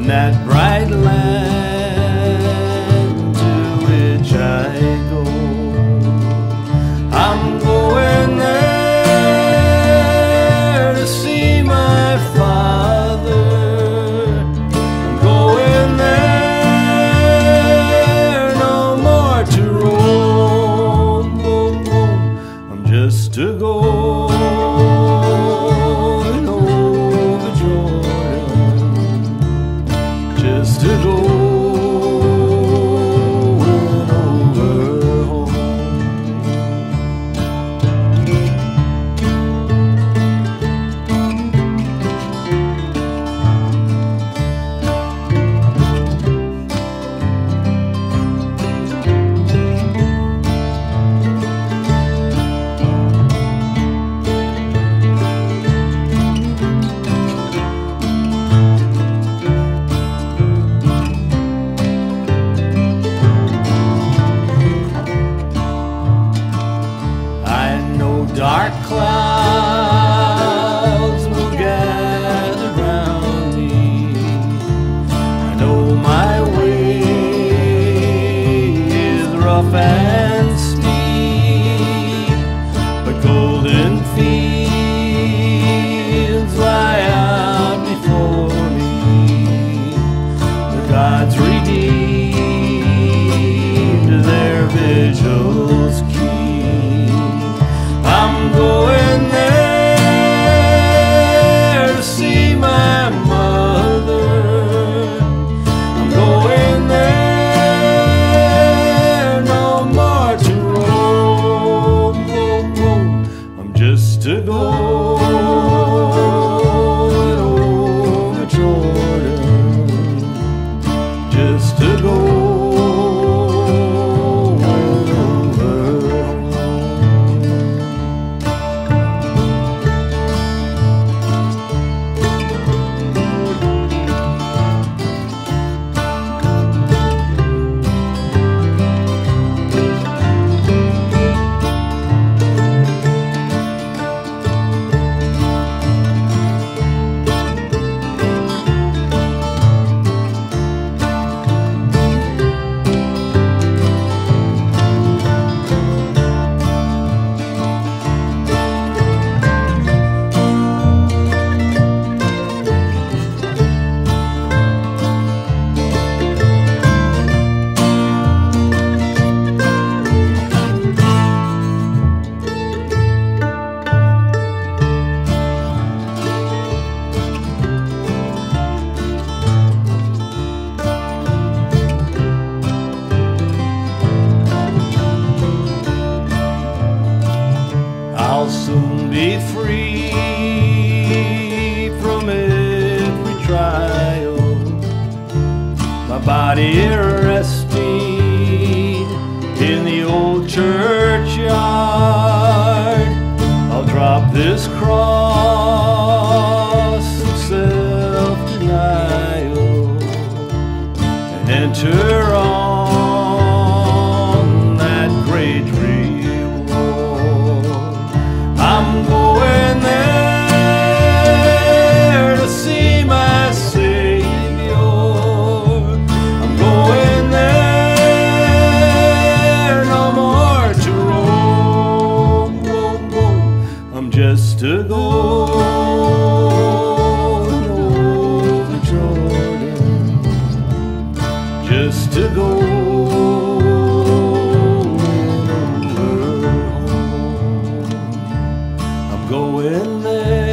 that bright land to which I go. I'm going there to see my Father. I'm going there no more to roam. I'm just to go over Jordan, just to go over home. Dark clouds will gather round me. I know my way is rough and steep, but golden fields lie out before me. The gods redeemed their vigils keep. I'm going there to see my mother. I'm going there no more to roam. I'm just to go over Jordan, just to go. I'll soon be free from every trial, my body resting in the old churchyard. I'll drop this cross of self-denial and enter on that great reward. I'm going there to see my Savior. I'm going there no more to roam. I'm just to go over Jordan, just to go over home. I'm going there